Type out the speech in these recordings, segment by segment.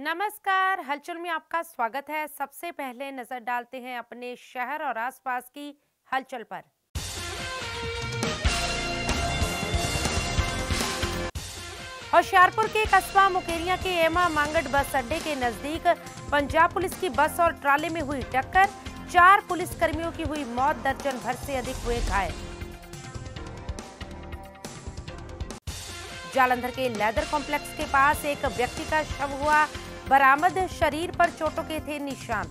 नमस्कार, हलचल में आपका स्वागत है। सबसे पहले नजर डालते हैं अपने शहर और आसपास की हलचल पर। होशियारपुर के कस्बा मुकेरिया के एमा मांगट बस अड्डे के नजदीक पंजाब पुलिस की बस और ट्राले में हुई टक्कर। 4 पुलिसकर्मियों की हुई मौत, दर्जन भर से अधिक हुए घायल। जालंधर के लेदर कॉम्प्लेक्स के पास एक व्यक्ति का शव हुआ बरामद, शरीर पर चोटों के थे निशान।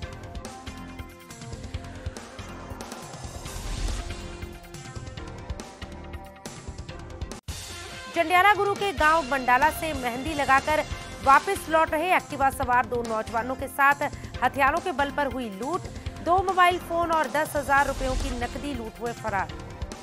जंडियाला गुरु के गांव बंडाला से मेहंदी लगाकर वापस लौट रहे एक्टिवा सवार 2 नौजवानों के साथ हथियारों के बल पर हुई लूट। 2 मोबाइल फोन और 10,000 रुपयों की नकदी लूट हुए फरार।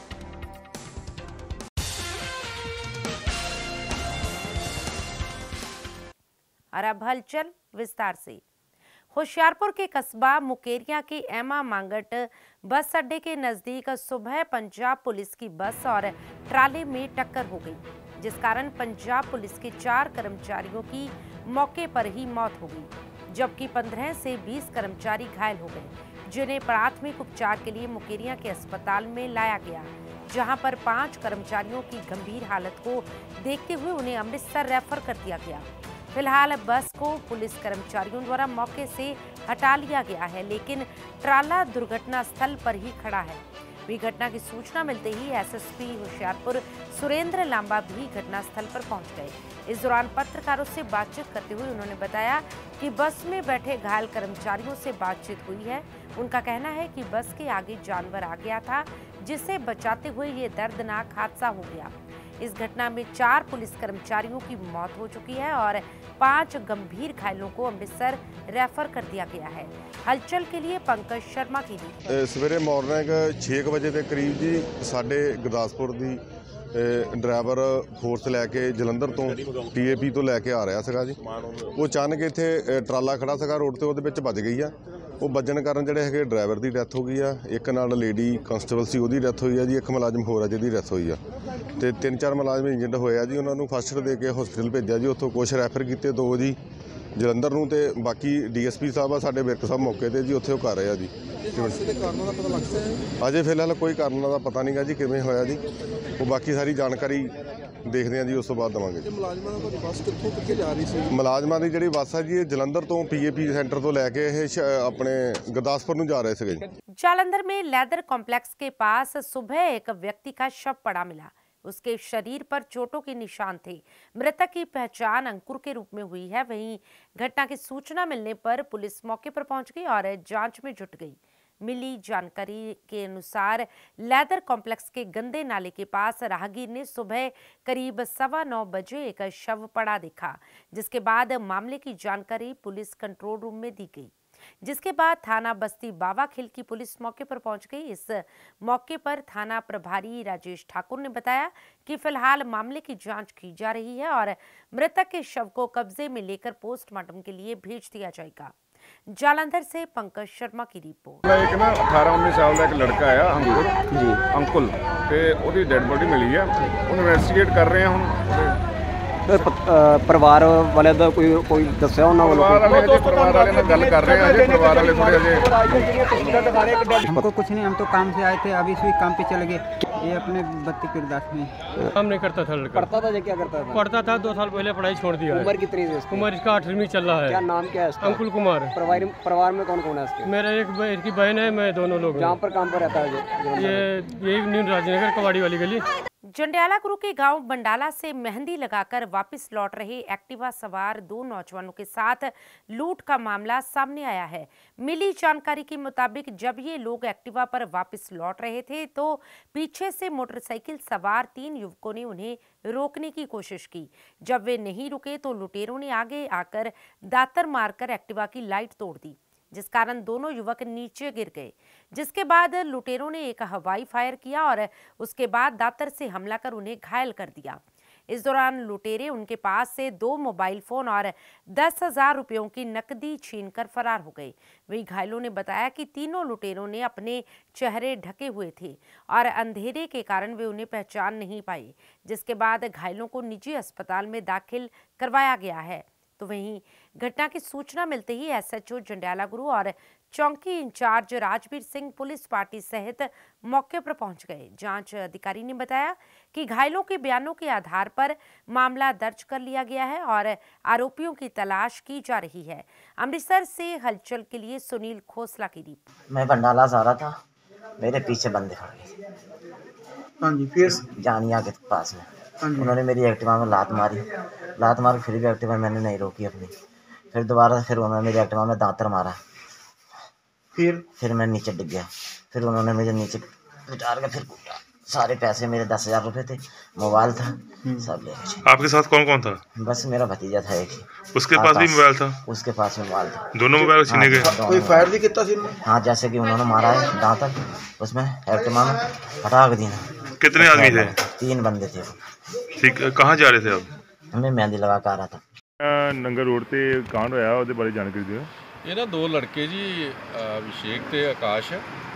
और अब हलचल विस्तार से। होशियारपुर के कस्बा मुकेरिया के एमा मांगट बस अड्डे के नजदीक सुबह पंजाब पुलिस की बस और ट्राले में टक्कर हो गई, जिस कारण पंजाब पुलिस के 4 कर्मचारियों की मौके पर ही मौत हो गई, जबकि 15 से 20 कर्मचारी घायल हो गए, जिन्हें प्राथमिक उपचार के लिए मुकेरिया के अस्पताल में लाया गया, जहां पर 5 कर्मचारियों की गंभीर हालत को देखते हुए उन्हें अमृतसर रेफर कर दिया गया। फिलहाल बस को पुलिस कर्मचारियों द्वारा मौके से हटा लिया गया है, लेकिन ट्राला दुर्घटना स्थल पर ही खड़ा है। घटना की सूचना मिलते ही एसएसपी होशियारपुर सुरेंद्र लांबा भी घटनास्थल पर पहुंच गए। इस दौरान पत्रकारों से बातचीत करते हुए उन्होंने बताया कि बस में बैठे घायल कर्मचारियों से बातचीत हुई है। उनका कहना है कि बस के आगे जानवर आ गया था, जिसे बचाते हुए ये दर्दनाक हादसा हो गया। इस घटना में 4 पुलिस कर्मचारियों की मौत हो चुकी है और 5 गंभीर घायलों को अमृतसर रेफर कर दिया गया है। हलचल के लिए पंकज शर्मा की रिपोर्ट। सवेरे मॉर्निंग 6 बजे के करीब जी साडे गुरदासपुर दी ड्राइवर फोर्स लैके जलंधर तो TAP तो लैके आ रहा सीगा जी। वो अचानक इत्थे ट्राला खड़ा सीगा रोड ते, ਉਹਦੇ ਵਿੱਚ ਵੱਜ गई आ। वो बजन कारण ਜਿਹੜੇ ਹੈਗੇ ड्राइवर की डैथ हो गई आ, एक नाल लेडी कांस्टेबल सी ਉਹਦੀ ਡੈਥ ਹੋਈ ਆ ਜੀ, ਇੱਕ ਮੁਲਾਜ਼ਮ ਹੋਰ ਆ ਜਿਹਦੀ ਡੈਥ ਹੋਈ ਆ ਤੇ 3-4 ਮੁਲਾਜ਼ਮ ਇੰਜਰਡ ਹੋਏ ਆ ਜੀ। ਉਹਨਾਂ ਨੂੰ ਫਸਟ ਏਡ ਦੇ ਕੇ ਹਸਪੀਟਲ ਭੇਜਿਆ ਜੀ। ਉੱਥੋਂ ਕੁਛ ਰੈਫਰ ਕੀਤੇ, 2 ਜੀ ਜਲੰਧਰ ਨੂੰ ਤੇ ਬਾਕੀ DSP ਸਾਹਿਬ ਆ ਸਾਡੇ ਵਿਰਕ ਸਾਹਿਬ ਮੌਕੇ ਤੇ ਜੀ, ਉੱਥੇ ਉਹ ਕਰ ਰਹੇ ਆ ਜੀ। ਅਜੇ ਫਿਲਹਾਲ ਕੋਈ ਕਾਰਨਾਂ ਦਾ ਪਤਾ ਨਹੀਂਗਾ ਜੀ ਕਿਵੇਂ ਹੋਇਆ ਜੀ। ਉਹ ਬਾਕੀ ਸਾਰੀ ਜਾਣਕਾਰੀ देखते हैं जी, उस तो बाद देवांगे। मुलाजमान की जी बस है जी जलंधर तो PAP सेंटर तो लैके अपने गुरदासपुर जा रहे थे। जालंधर में लेदर कॉम्प्लेक्स के पास सुबह एक व्यक्ति का शव पड़ा मिला। उसके शरीर पर चोटों के निशान थे। मृतक की पहचान अंकुर के रूप में हुई है। वहीं घटना की सूचना मिलने पर पुलिस मौके पर पहुंच गई और जांच में जुट गई। मिली जानकारी के अनुसार लेदर कॉम्प्लेक्स के गंदे नाले के पास राहगीर ने सुबह करीब 9:15 बजे एक शव पड़ा देखा, जिसके बाद मामले की जानकारी पुलिस कंट्रोल रूम में दी गई, जिसके बाद थाना बस्ती बावाखिल की पुलिस मौके पर पहुंच गई। इस मौके पर थाना प्रभारी राजेश ठाकुर ने बताया कि फिलहाल मामले की जांच की जा रही है और मृतक के शव को कब्जे में लेकर पोस्टमार्टम के लिए भेज दिया जाएगा। जालंधर से पंकज शर्मा की रिपोर्ट। एक ना 18-19 साल का एक लड़का आया अंकुल ते ओदी डेड बॉडी मिली है, उन्हें इन्वेस्टिगेट कर रहे हैं हम। परिवार वाले दा कोई दस्या उन्हां वालों परिवार वाले ना गल कर रहे हैं अजे, परिवार वाले थोड़े अजे। हमको कुछ नहीं, हम तो काम से आए थे, अभी से काम पे चले गए। ये अपने बत्ती किरदास में काम नहीं करता था लड़का। करता था, क्या करता था? पढ़ता था, 2 साल पहले पढ़ाई छोड़ दिया। उम्र कितनी है इसकी? उम्र इसका 8वीं चल रहा है। क्या नाम क्या है इसका? अंकुल कुमार। परिवार में कौन कौन है इसके? मेरा एक की बहन है, मैं दोनों लोग। जहाँ पर काम पर रहता है ये यही न्यू राजनगर कवाड़ी वाली गली। जंडियाला गुरु के गांव बंडाला से मेहंदी लगाकर वापस लौट रहे एक्टिवा सवार 2 नौजवानों के साथ लूट का मामला सामने आया है। मिली जानकारी के मुताबिक जब ये लोग एक्टिवा पर वापस लौट रहे थे तो पीछे से मोटरसाइकिल सवार 3 युवकों ने उन्हें रोकने की कोशिश की। जब वे नहीं रुके तो लुटेरों ने आगे आकर दातर मारकर एक्टिवा की लाइट तोड़ दी, जिस कारण दोनों युवक नीचे गिर गए। जिसके बाद लुटेरों ने एक हवाई फायर किया और उसके बाद दातर से हमला कर उन्हें घायल कर दिया। इस दौरान लुटेरे उनके पास से 2 मोबाइल फोन और 10,000 रुपयों की नकदी छीनकर फरार हो गए। वहीं घायलों ने बताया कि तीनों लुटेरों ने अपने चेहरे ढके हुए थे और अंधेरे के कारण वे उन्हें पहचान नहीं पाए, जिसके बाद घायलों को निजी अस्पताल में दाखिल करवाया गया है। तो वहीं घटना की सूचना मिलते ही एसएचओ जंडियाला गुरु और चौकी incharge Rajveer Singh police party सहित मौके पर पहुंच गए। जांच अधिकारी ने बताया कि घायलों के बयानों के आधार पर मामला दर्ज कर लिया गया है और आरोपियों की तलाश की जा रही है। अमृतसर से हलचल के लिए सुनील खोसला की रिपोर्ट। मैं भंडाला जा रहा था, मेरे पीछे बंदे खड़ गए। हाँ जी, फिर जानिया के पास में हाँ जी। उन्होंने मेरी एक्टिवा में लात मारी, फिर भी एक्टिवा मैंने नहीं रोकी अपनी। फिर दोबारा उन्होंने मेरी एक्टिवा में दांतर मारा। फिर मैं नीचे डिग गया। फिर उन्होंने मुझे नीचे उतार के फिर कूटा। सारे पैसे मेरे 10,000 रुपये थे, मोबाइल था, सब ले गए। आपके साथ कौन कौन था? बस मेरा भतीजा था एक ही। उसके पास भी मोबाइल था? उसके पास मोबाइल था। दोनों मोबाइल छीने गए? कोई फायर भी कितना सीन में? हाँ, जैसे कि उन्होंने मारा है दांतर, उसमें एक्टिवा में हटा के दिया। कितने आदमी थे? 3 बंदे थे। ठीक, कहाँ जा रहे थे आप? मैं मेहंदी लगा के आ रहा था। नंगर रोड ਤੇ ਕਾਂਡ ਹੋਇਆ, ਉਹਦੇ ਬਾਰੇ ਜਾਣਕਾਰੀ ਦਿਓ। ਇਹ ਨਾ 2 ਲੜਕੇ ਜੀ ਅਭਿਸ਼ੇਕ ਤੇ ਆਕਾਸ਼,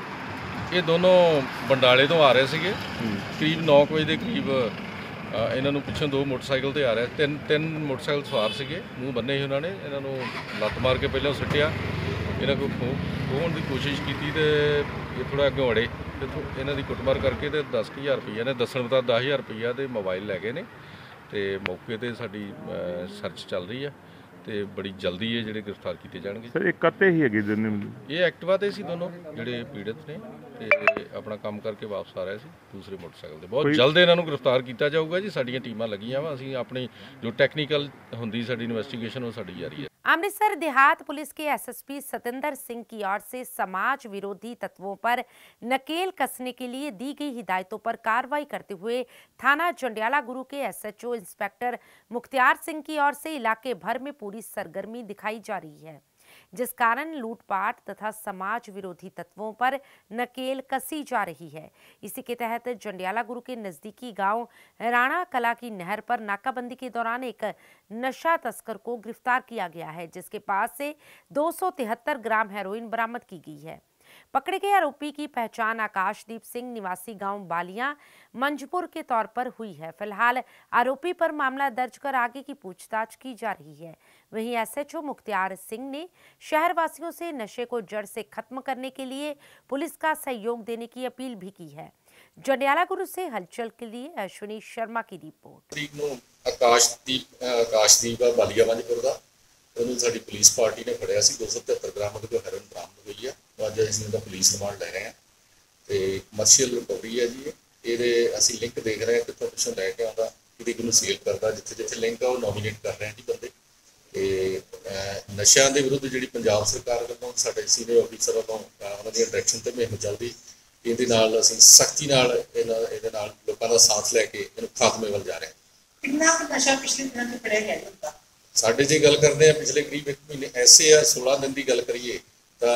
ਇਹ ਦੋਨੋਂ ਬੰਡਾਲੇ ਤੋਂ ਆ ਰਹੇ ਸੀਗੇ। ਕਰੀਬ 9 ਵਜੇ ਦੇ ਕਰੀਬ ਇਹਨਾਂ ਨੂੰ ਪਿੱਛੋਂ 2 ਮੋਟਰਸਾਈਕਲ ਤੇ ਆ ਰਹੇ, ਤਿੰਨ ਮੋਟਰਸਾਈਕਲ ਸਵਾਰ ਸੀਗੇ। ਮੂੰਹ ਬੰਨੇ ਸੀ ਉਹਨਾਂ ਨੇ। ਇਹਨਾਂ ਨੂੰ ਲੱਤ ਮਾਰ ਕੇ ਪਹਿਲਾਂ ਸੁੱਟਿਆ, ਇਹਨਾਂ ਕੋਲ ਖੋਹਣ ਦੀ ਕੋਸ਼ਿਸ਼ ਕੀਤੀ ਤੇ ਇਹ ਥੋੜਾ ਅੱਗੇ ਵੜੇ ਤੇ ਇਹਨਾਂ ਦੀ ਕੁੱਟਮਾਰ ਕਰਕੇ ਤੇ 10,000 ਰੁਪਈਆ ਨੇ ਦੱਸਣ ਮੁਤਾਬਕ 10,000 ਰੁਪਈਆ ਤੇ ਮੋਬਾਈਲ ਲੈ ਗਏ ਨੇ। ਤੇ ਮੌਕੇ ਤੇ ਸਾਡੀ ਸਰਚ ਚੱਲ ਰਹੀ ਆ ਤੇ ਬੜੀ ਜਲਦੀ ਇਹ ਜਿਹੜੇ ਗ੍ਰਿਫਤਾਰ ਕੀਤੇ ਜਾਣਗੇ। ਸਰ ਇਹ ਕੱਤੇ ਹੀ ਹੈਗੇ ਜਿਹਨੇ ਇਹ ਐਕਟਿਵਾ ਤੇ ਸੀ ਦੋਨੋਂ ਜਿਹੜੇ ਪੀੜਤ ਨੇ ਤੇ ਆਪਣਾ ਕੰਮ ਕਰਕੇ ਵਾਪਸ ਆ ਰਹੇ ਸੀ ਦੂਸਰੇ ਮੋਟਰਸਾਈਕਲ ਤੇ। ਬਹੁਤ ਜਲਦ ਇਹਨਾਂ ਨੂੰ ਗ੍ਰਿਫਤਾਰ ਕੀਤਾ ਜਾਊਗਾ ਜੀ। ਸਾਡੀਆਂ ਟੀਮਾਂ ਲੱਗੀਆਂ ਵਾ, ਅਸੀਂ ਆਪਣੀ ਜੋ ਟੈਕਨੀਕਲ ਹੁੰਦੀ ਸਾਡੀ ਇਨਵੈਸਟੀਗੇਸ਼ਨ ਉਹ ਸਾਡੀ ਜਾਰੀ है। अमृतसर देहात पुलिस के एसएसपी सतेंद्र सिंह की ओर से समाज विरोधी तत्वों पर नकेल कसने के लिए दी गई हिदायतों पर कार्रवाई करते हुए थाना जंडियाला गुरु के एसएचओ इंस्पेक्टर मुख्तियार सिंह की ओर से इलाके भर में पूरी सरगर्मी दिखाई जा रही है, जिस कारण लूटपाट तथा समाज विरोधी तत्वों पर नकेल कसी जा रही है। इसी के तहत जंडियाला गुरु के नजदीकी गांव राणा कला की नहर पर नाकाबंदी के दौरान एक नशा तस्कर को गिरफ्तार किया गया है, जिसके पास से 273 ग्राम हेरोइन बरामद की गई है। पकड़े गए आरोपी की पहचान आकाशदीप सिंह निवासी गांव बालियां मंजपुर के तौर पर हुई है। फिलहाल आरोपी पर मामला दर्ज कर आगे की पूछताछ की जा रही है। वहीं एसएचओ मुख्तियार सिंह ने शहरवासियों से नशे को जड़ से खत्म करने के लिए पुलिस का सहयोग देने की अपील भी की है। जंडियाला गुरु से हलचल के लिए अश्विनी शर्मा की रिपोर्ट। आकाशदीप बालिया मंजपुर का ਉਹਨੂੰ ਸਾਡੀ ਪੁਲਿਸ ਪਾਰਟੀ ਨੇ ਫੜਿਆ ਸੀ। 273 ਗ੍ਰਾਮ ਉਹਦੇ ਕੋਲ ਹੈਰੋਇਨ ਬਰਾਮਦ ਹੋਈ ਹੈ। ਅੱਜ ਅਸੀਂ ਇਹਦਾ ਪੁਲਿਸ ਰਿਮਾਂਡ ਲੈ ਰਹੇ ਹਾਂ ਤੇ ਕਮਰਸ਼ੀਅਲ ਰਿਕਵਰੀ ਹੈ ਜੀ। ਇਹਦੇ ਅਸੀਂ ਲਿੰਕ ਦੇਖ ਰਹੇ ਹਾਂ ਕਿੱਥੋਂ ਪਿੱਛੋਂ ਲੈ ਕੇ ਆਉਂਦਾ, ਕਿਹਦੀ ਕਿਹਨੂੰ ਸੇਲ ਕਰਦਾ, ਜਿੱਥੇ ਲਿੰਕ ਆ ਉਹ ਨੋਮੀਨੇਟ ਕਰ ਰਹੇ ਹਾਂ ਜੀ ਬੰਦੇ। ਤੇ ਨਸ਼ਿਆਂ ਦੇ ਵਿਰੁੱਧ ਜਿਹੜੀ ਪੰਜਾਬ ਸਰਕਾਰ ਵੱਲੋਂ ਸਾਡੇ ਸੀਨੀਅਰ ਅਫੀਸਰ ਵੱਲੋਂ ਉਹਨਾਂ ਦੀ ਡਾਇਰੈਕਸ਼ਨ ਤੇ ਮੁਹਿੰਮ ਚੱਲਦੀ, ਇਹਦੇ ਨਾਲ ਅਸੀਂ ਸਖਤੀ ਨਾਲ ਇਹਦੇ ਨਾਲ ਲੋਕਾਂ ਦਾ ਸਾਥ ਲੈ ਕੇ ਇਹਨੂੰ ਖਾਤਮੇ ਵੱਲ ਜਾ ਰਹੇ ਹਾਂ। ਕਿੰਨਾ ਨਸ਼ਾ ਪਿਛਲੇ ਦਿਨਾਂ ਵਿੱਚ ਫੜਿਆ ਗਿਆ ਹੁੰਦਾ? ਸਾਡੇ ਜੇ ਗੱਲ ਕਰਦੇ ਆ ਪਿਛਲੇ ਕਰੀਬ 1 ਮਹੀਨੇ ਐਸੇ ਆ 16 ਦਿਨ ਦੀ ਗੱਲ ਕਰੀਏ ਤਾਂ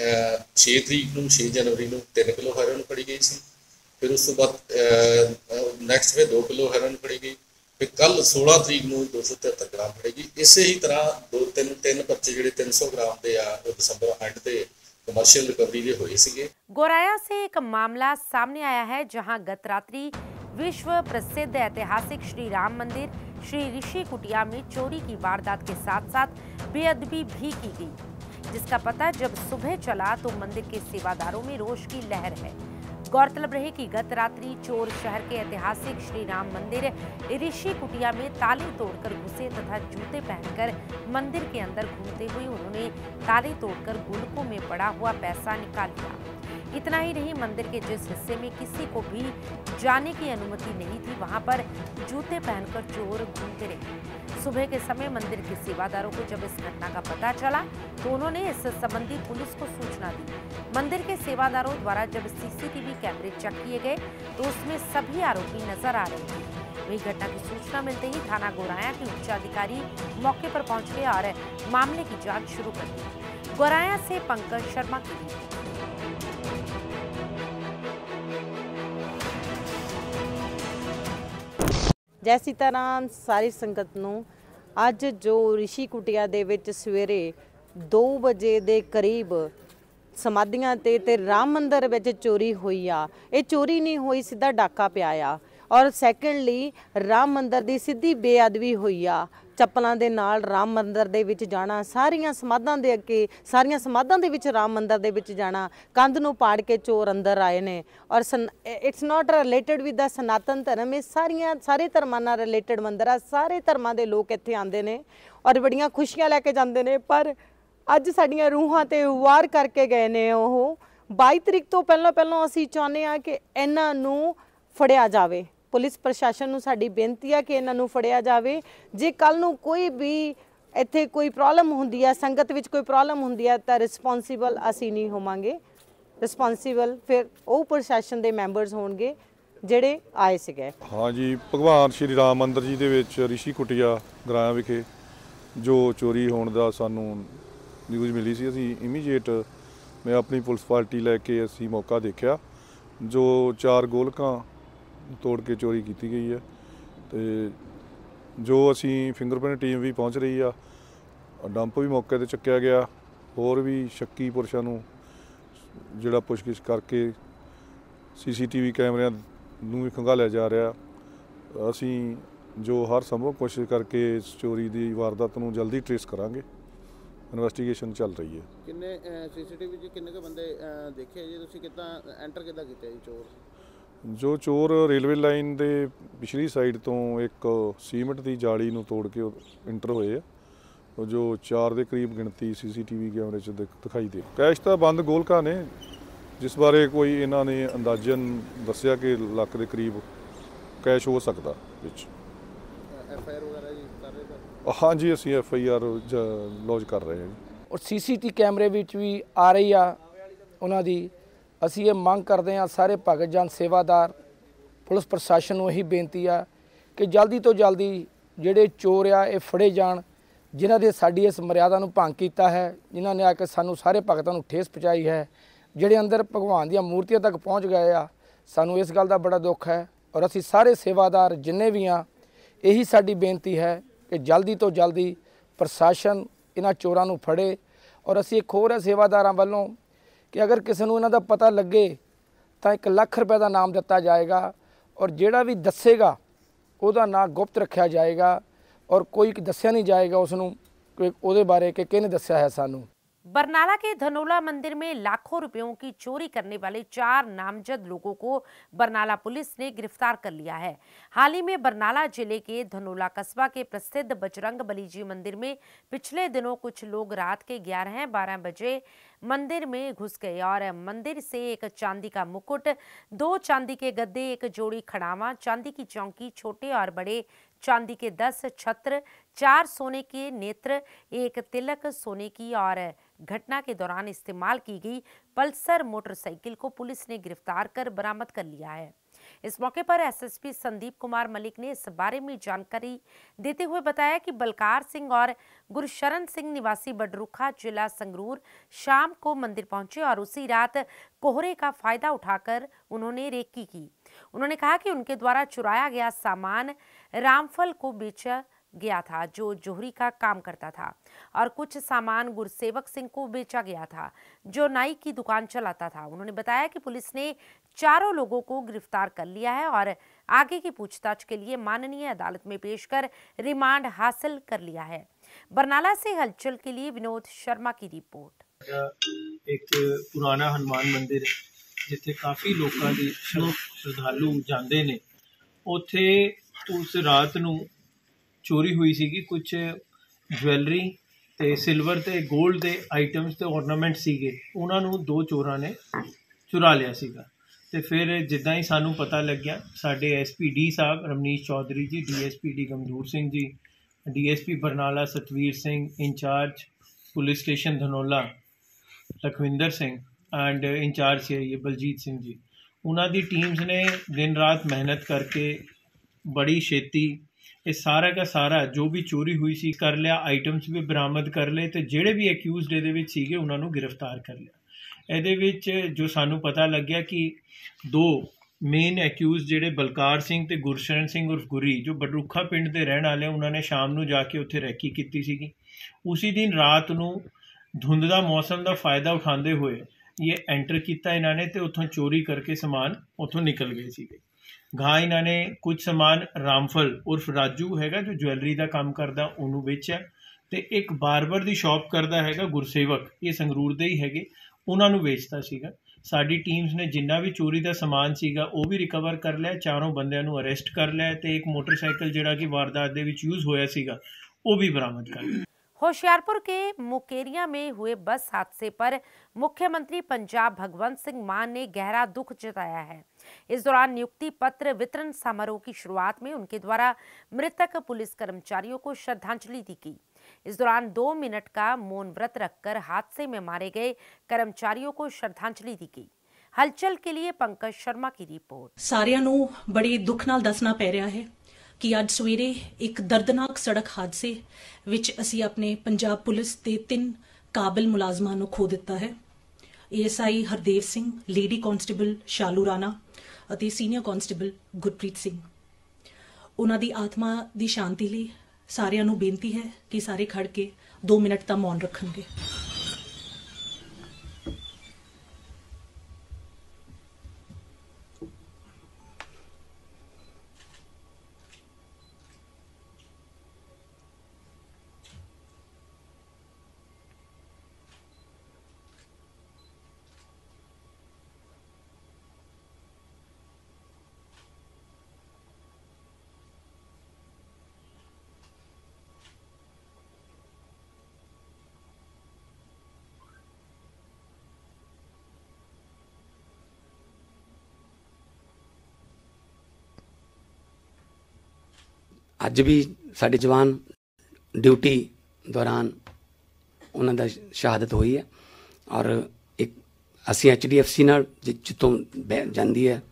6 ਤਰੀਕ ਨੂੰ 6 ਜਨਵਰੀ ਨੂੰ 3 ਕਿਲੋ ਹੈਰੋਇਨ ਫੜੀ ਗਈ ਸੀ। ਫਿਰ ਉਸ ਤੋਂ ਬਾਅਦ ਨੈਕਸਟ ਵੇ 2 ਕਿਲੋ ਹੈਰੋਇਨ ਫੜੀ ਗਈ। ਫਿਰ ਕੱਲ 16 ਤਰੀਕ ਨੂੰ 273 ਗ੍ਰਾਮ ਫੜੀ ਗਈ। ਇਸੇ ਹੀ ਤਰ੍ਹਾਂ ਤਿੰਨ ਬੱਚੇ ਜਿਹੜੇ 300 ਗ੍ਰਾਮ ਦੇ ਆ ਉਹ ਦਸੰਬਰ ਐਂਡ ਤੇ कमर्शियल रिकवरी के हुए सीगे। गोराया से एक मामला सामने आया है, जहां गत रात्रि विश्व प्रसिद्ध ऐतिहासिक श्री राम मंदिर श्री ऋषि कुटिया में चोरी की वारदात के साथ साथ बेअदबी भी की गई, जिसका पता जब सुबह चला तो मंदिर के सेवादारों में रोष की लहर है। गौरतलब रहे कि गत रात्रि चोर शहर के ऐतिहासिक श्री राम मंदिर ऋषि कुटिया में ताले तोड़कर घुसे तथा जूते पहनकर मंदिर के अंदर घूमते हुए उन्होंने ताले तोड़कर गुल्लकों में पड़ा हुआ पैसा निकाल लिया। इतना ही नहीं, मंदिर के जिस हिस्से में किसी को भी जाने की अनुमति नहीं थी, वहां पर जूते पहनकर चोर घूमते रहे। सुबह के समय मंदिर के सेवादारों को जब इस घटना का पता चला तो उन्होंने इस संबंधी पुलिस को सूचना दी। मंदिर के सेवादारों द्वारा जब सीसीटीवी कैमरे चेक किए गए तो उसमें सभी आरोपी नजर आ रहे थे। वही घटना की सूचना मिलते ही थाना गोराया के उच्चाधिकारी मौके पर पहुंच गए और मामले की जांच शुरू कर दी। गोराया से पंकज शर्मा की रिपोर्ट। जय सीताराम सारी संगत नूं। अज जो ऋषि कुटिया दे विच सवेरे 2 बजे दे करीब समाधियां ते राम मंदिर विच चोरी हुई आ। ये चोरी नहीं हुई, सीधा डाका पिया आ। ਔਰ ਸੈਕੰਡਲੀ ਰਾਮ ਮੰਦਰ ਦੀ ਸਿੱਧੀ ਬੇਅਦਬੀ ਹੋਈ ਆ। ਚੱਪਲਾਂ ਦੇ ਨਾਲ ਰਾਮ ਮੰਦਰ ਦੇ ਵਿੱਚ ਜਾਣਾ, ਸਾਰੀਆਂ ਸਮਾਧਾਂ ਦੇ ਅੱਗੇ, ਸਾਰੀਆਂ ਸਮਾਧਾਂ ਦੇ ਵਿੱਚ ਰਾਮ ਮੰਦਰ ਦੇ ਵਿੱਚ ਜਾਣਾ, ਕੰਧ ਨੂੰ ਪਾੜ ਕੇ ਚੋਰ ਅੰਦਰ ਆਏ ਨੇ। ਔਰ it's not related with the Sanatan Dharma, ਇਹ ਸਾਰੇ ਧਰਮਾਂ ਨਾਲ ਰਿਲੇਟਡ ਮੰਦਰ ਆ। ਸਾਰੇ ਧਰਮਾਂ ਦੇ ਲੋਕ ਇੱਥੇ ਆਉਂਦੇ ਨੇ ਔਰ ਬੜੀਆਂ ਖੁਸ਼ੀਆਂ ਲੈ ਕੇ ਜਾਂਦੇ ਨੇ। ਪਰ ਅੱਜ ਸਾਡੀਆਂ ਰੂਹਾਂ ਤੇ ਵਾਰ ਕਰਕੇ ਗਏ ਨੇ ਉਹ। 22 ਤਰੀਕ ਤੋਂ ਪਹਿਲਾਂ ਅਸੀਂ ਚਾਹੁੰਦੇ ਹਾਂ ਕਿ ਇਹਨਾਂ ਨੂੰ ਫੜਿਆ ਜਾਵੇ। ਪੁਲਿਸ ਪ੍ਰਸ਼ਾਸਨ ਨੂੰ ਸਾਡੀ ਬੇਨਤੀ ਹੈ ਕਿ ਇਹਨਾਂ ਨੂੰ ਫੜਿਆ ਜਾਵੇ। ਜੇ ਕੱਲ ਨੂੰ ਕੋਈ ਵੀ ਇੱਥੇ ਕੋਈ ਪ੍ਰੋਬਲਮ ਹੁੰਦੀ ਹੈ, ਸੰਗਤ ਵਿੱਚ ਕੋਈ ਪ੍ਰੋਬਲਮ ਹੁੰਦੀ ਹੈ, ਤਾਂ ਰਿਸਪੌਂਸੀਬਲ ਅਸੀਂ ਨਹੀਂ ਹੋਵਾਂਗੇ। ਰਿਸਪੌਂਸੀਬਲ ਫਿਰ ਉਹ ਪ੍ਰਸ਼ਾਸਨ ਦੇ ਮੈਂਬਰਸ ਹੋਣਗੇ ਜਿਹੜੇ ਆਏ ਸੀਗੇ। हाँ जी, ਭਗਵਾਨ ਸ਼੍ਰੀ ਰਾਮ ਮੰਦਰ ਜੀ ਦੇ ਵਿੱਚ ਰਿਸ਼ੀ ਕੁਟੀਆ ਗਰਾਇਆ ਵਿਖੇ ਜੋ ਚੋਰੀ ਹੋਣ ਦਾ ਸਾਨੂੰ ਨਿਊਜ਼ ਮਿਲੀ ਸੀ, ਅਸੀਂ ਇਮੀਡੀਏਟ ਮੈਂ ਆਪਣੀ ਪੁਲਿਸ ਪਾਰਟੀ ਲੈ ਕੇ ਅਸੀਂ ਮੌਕਾ ਦੇਖਿਆ। ਜੋ 4 ਗੋਲਕਾਂ ਤੋੜ ਕੇ ਚੋਰੀ ਕੀਤੀ ਗਈ ਹੈ ਤੇ ਜੋ ਅਸੀਂ ਫਿੰਗਰਪ੍ਰਿੰਟ ਟੀਮ ਵੀ ਪਹੁੰਚ ਰਹੀ ਆ, ਡੰਪ ਵੀ ਮੌਕੇ ਤੇ ਚੱਕਿਆ ਗਿਆ। ਹੋਰ ਵੀ ਸ਼ੱਕੀ ਪੁਰਸ਼ਾਂ ਨੂੰ ਜਿਹੜਾ ਪੁੱਛਗਿੱਛ ਕਰਕੇ CCTV ਕੈਮਰਿਆਂ ਨੂੰ ਵੀ ਖੰਗਾਲਿਆ ਜਾ ਰਿਹਾ। ਅਸੀਂ ਜੋ ਹਰ ਸੰਭਵ ਕੋਸ਼ਿਸ਼ ਕਰਕੇ ਇਸ ਚੋਰੀ ਦੀ ਵਾਰਦਾਤ ਨੂੰ ਜਲਦੀ ਟ੍ਰੇਸ ਕਰਾਂਗੇ। ਇਨਵੈਸਟੀਗੇਸ਼ਨ ਚੱਲ ਰਹੀ ਹੈ। ਕਿੰਨੇ CCTV 'ਚ ਕਿੰਨੇ ਕੁ ਬੰਦੇ ਦੇਖੇ ਜੀ? ਤੁਸੀਂ ਕਿੱਦਾਂ ਐਂਟਰ ਕਿੱਦਾਂ ਕੀਤਾ ਜੀ ਚੋਰ? ਜੋ ਚੋਰ ਰੇਲਵੇ ਲਾਈਨ ਦੇ ਪਿਛਲੀ ਸਾਈਡ ਤੋਂ ਇੱਕ ਸੀਮਿੰਟ ਦੀ ਜਾਲੀ ਨੂੰ ਤੋੜ ਕੇ ਇੰਟਰ ਹੋਏ ਆ। ਜੋ 4 ਦੇ ਕਰੀਬ ਗਿਣਤੀ CCTV ਕੈਮਰੇ 'ਚ ਦਿਖਾਈ ਦੇ। ਕੈਸ਼ ਤਾਂ ਬੰਦ ਗੋਲਕਾਂ ਨੇ, ਜਿਸ ਬਾਰੇ ਕੋਈ ਇਹਨਾਂ ਨੇ ਅੰਦਾਜ਼ਨ ਦੱਸਿਆ ਕਿ ਲੱਖ ਦੇ ਕਰੀਬ ਕੈਸ਼ ਹੋ ਸਕਦਾ ਵਿੱਚ। FIR ਵਗੈਰਾ ਜੀ ਕਰ ਰਹੇ ਸਰ? हाँ जी, ਅਸੀਂ FIR ਲੌਂਚ ਕਰ ਰਹੇ ਹਾਂ ਜੀ। ਔਰ CCTV ਕੈਮਰੇ ਵਿੱਚ ਵੀ ਆ ਰਹੀ ਆ ਉਹਨਾਂ ਦੀ। ਅਸੀਂ ਇਹ ਮੰਗ ਕਰਦੇ ਹਾਂ ਸਾਰੇ ਭਗਤ ਜਨ ਸੇਵਾਦਾਰ ਪੁਲਿਸ ਪ੍ਰਸ਼ਾਸਨ ਨੂੰ ਇਹੀ ਬੇਨਤੀ ਆ ਕਿ ਜਲਦੀ ਤੋਂ ਜਲਦੀ ਜਿਹੜੇ ਚੋਰ ਆ ਇਹ ਫੜੇ ਜਾਣ, ਜਿਨ੍ਹਾਂ ਦੇ ਸਾਡੀ ਇਸ ਮਰਿਆਦਾ ਨੂੰ ਭੰਗ ਕੀਤਾ ਹੈ, ਜਿਨ੍ਹਾਂ ਨੇ ਆ ਕੇ ਸਾਨੂੰ ਸਾਰੇ ਭਗਤਾਂ ਨੂੰ ਠੇਸ ਪਹੁੰਚਾਈ ਹੈ, ਜਿਹੜੇ ਅੰਦਰ ਭਗਵਾਨ ਦੀਆਂ ਮੂਰਤੀਆਂ ਤੱਕ ਪਹੁੰਚ ਗਏ ਆ। ਸਾਨੂੰ ਇਸ ਗੱਲ ਦਾ ਬੜਾ ਦੁੱਖ ਹੈ ਔਰ ਅਸੀਂ ਸਾਰੇ ਸੇਵਾਦਾਰ ਜਿੰਨੇ ਵੀ ਆ, ਇਹੀ ਸਾਡੀ ਬੇਨਤੀ ਹੈ ਕਿ ਜਲਦੀ ਤੋਂ ਜਲਦੀ ਪ੍ਰਸ਼ਾਸਨ ਇਹਨਾਂ ਚੋਰਾਂ ਨੂੰ ਫੜੇ। ਔਰ ਅਸੀਂ ਇੱਕ ਹੋਰ ਹੈ ਸੇਵਾਦਾਰਾਂ ਵੱਲੋਂ ਕਿ ਅਗਰ ਕਿਸੇ ਨੂੰ ਇਹਨਾਂ ਦਾ ਪਤਾ ਲੱਗੇ ਤਾਂ 1 ਲੱਖ ਰੁਪਏ ਦਾ ਨਾਮ ਦਿੱਤਾ ਜਾਏਗਾ ਔਰ ਜਿਹੜਾ ਵੀ ਦੱਸੇਗਾ ਉਹਦਾ ਨਾਂ ਗੁਪਤ ਰੱਖਿਆ ਜਾਏਗਾ ਔਰ ਕੋਈ ਦੱਸਿਆ नहीं जाएगा उसनों ਉਹਦੇ ਬਾਰੇ कि किसने ਦੱਸਿਆ है सानू। बरनाला के धनोला मंदिर में लाखों रुपयों की चोरी करने वाले 4 नामजद लोगों को बरनाला पुलिस ने गिरफ्तार कर लिया है। हाल ही में बरनाला जिले के धनोला कस्बा के प्रसिद्ध बजरंग बली जी मंदिर में पिछले दिनों कुछ लोग रात के 11-12 बजे मंदिर में घुस गए और मंदिर से एक चांदी का मुकुट, 2 चांदी के गद्दे, एक जोड़ी खड़ावा, चांदी की चौकी, छोटे और बड़े चांदी के 10 छत्र, 4 सोने के नेत्र, एक तिलक सोने की और घटना के दौरान इस्तेमाल की गई पल्सर मोटरसाइकिल को पुलिस ने गिरफ्तार कर बरामद कर लिया है। इस मौके पर SSP संदीप कुमार मलिक ने इस बारे में जानकारी देते हुए बताया कि बलकार सिंह और गुरशरण सिंह निवासी बडरूखा जिला संगरूर शाम को मंदिर पहुंचे और उसी रात कोहरे का फायदा उठाकर उन्होंने रेकी की। उन्होंने कहा कि उनके द्वारा चुराया गया सामान रामफल को बेचा गया था, जो जोहरी का काम करता था, और कुछ सामान गुरसेवक सिंह को बेचा गया था, जो नाई की दुकान चलाता था। उन्होंने बताया कि पुलिस ने चारों लोगों को गिरफ्तार कर लिया है और आगे की पूछताछ के लिए माननीय अदालत में पेश कर रिमांड हासिल कर लिया है। बरनाला से हलचल के लिए विनोद शर्मा की रिपोर्ट। एक पुराना हनुमान मंदिर जिथे काफ़ी लोगों की श्रद्धालु जाते हैं, उत्थे उस रात नूं चोरी हुई सी। कुछ ज्वैलरी ते सिल्वर ते गोल्ड के आइटम्स ते ऑर्नामेंट सीगे, उन्होंने 2 चोरां ने चुरा लिया सीगा। ते फिर जिद्दां ही सानू पता लग्या, साडे SPD साहब Ramnish Chaudhary ji, DSPD Gamdoor Singh ji, DSP Barnala Satveer Singh, incharge police station Dhanaula Lakhwinder Singh and incharge CI Baljit Singh ji, उन्होंने टीम्स ने दिन रात मेहनत करके बड़ी छेती ये सारा का सारा जो भी चोरी हुई सी कर लिया, आइटम्स भी बरामद कर ले, तो जेड़े भी एक्यूज़ड ਇਹਦੇ ਵਿੱਚ ਸੀਗੇ ਉਹਨਾਂ ਨੂੰ गिरफ्तार कर लिया। ਇਹਦੇ ਵਿੱਚ जो सानू पता लग्या कि 2 मेन एक्यूज़ ਜਿਹੜੇ बलकार सिंह ਤੇ गुरशरण सिंह उर्फ गुरी, जो बडरूखा पिंड ਦੇ ਰਹਿਣ ਵਾਲੇ, ਉਹਨਾਂ ਨੇ ਸ਼ਾਮ ਨੂੰ ਜਾ ਕੇ ਉੱਥੇ ਰੈਕੀ ਕੀਤੀ ਸੀਗੀ। ਉसी दिन ਰਾਤ ਨੂੰ ਧੁੰਦ ਦਾ ਮੌਸਮ ਦਾ ਫਾਇਦਾ ਉਠਾਉਂਦੇ ਹੋਏ ਇਹ ਐਂਟਰ ਕੀਤਾ ਇਹਨਾਂ ਨੇ ਤੇ ਉੱਥੋਂ ਚੋਰੀ ਕਰਕੇ ਸਮਾਨ ਉੱਥੋਂ ਨਿਕਲ ਗਏ ਸੀਗੇ। ਗਾਂ ਇਹਨਾਂ ਨੇ ਕੁਝ ਸਮਾਨ ਰਾਮਫਲ ਉਰਫ ਰਾਜੂ ਹੈਗਾ ਜੋ ਜਵੈਲਰੀ ਦਾ ਕੰਮ ਕਰਦਾ ਉਹਨੂੰ ਵੇਚਿਆ, ਤੇ ਇੱਕ ਬਾਰਬਰ ਦੀ ਸ਼ਾਪ ਕਰਦਾ ਹੈਗਾ ਗੁਰਸੇਵਕ, ਇਹ ਸੰਗਰੂਰ ਦੇ ਹੀ ਹੈਗੇ, ਉਹਨਾਂ ਨੂੰ ਵੇਚਦਾ ਸੀਗਾ। ਸਾਡੀ ਟੀਮਸ ਨੇ ਜਿੰਨਾ ਵੀ ਚੋਰੀ ਦਾ ਸਮਾਨ ਸੀਗਾ ਉਹ ਵੀ ਰਿਕਵਰ ਕਰ ਲਿਆ, ਚਾरों ਬੰਦਿਆਂ ਨੂੰ ਅਰੈਸਟ ਕਰ ਲਿਆ, ਤੇ ਇੱਕ ਮੋਟਰਸਾਈਕਲ ਜਿਹੜਾ कि वारदात ਦੇ ਵਿੱਚ यूज़ होया ਸੀਗਾ वो भी बरामद कर लिया। होशियारपुर के मुकेरिया में हुए बस हादसे पर मुख्यमंत्री पंजाब भगवंत सिंह मान ने गहरा दुख जताया है। इस दौरान नियुक्ति पत्र वितरण समारोह की शुरुआत में उनके द्वारा मृतक पुलिस कर्मचारियों को श्रद्धांजलि दी गई। इस दौरान 2 मिनट का मौन व्रत रखकर हादसे में मारे गए कर्मचारियों को श्रद्धांजलि दी गई। हलचल के लिए पंकज शर्मा की रिपोर्ट। सारियां नूं बड़ी दुख नाल दसना पै रहा है कि अज सवेरे एक दर्दनाक सड़क हादसे विच असी अपने पंजाब पुलिस के 3 काबिल मुलाजमां नूं खो दिता है। ASI Hardev Singh, lady constable Shalu Rana अते सीनियर कांस्टेबल गुरप्रीत सिंह। उन्हां दी आत्मा दी शांति लई सारियां नूं बेनती है कि सारे खड़ के 2 मिनट दा मौन रखणगे। ਅੱਜ ਵੀ ਸਾਡੇ ਜਵਾਨ ਡਿਊਟੀ ਦੌਰਾਨ ਉਹਨਾਂ ਦਾ ਸ਼ਹਾਦਤ ਹੋਈ ਹੈ ਔਰ ਇੱਕ ਅਸੀਂ HDFC ਨਾਲ ਜਿੱਥੋਂ ਜਾਂਦੀ ਹੈ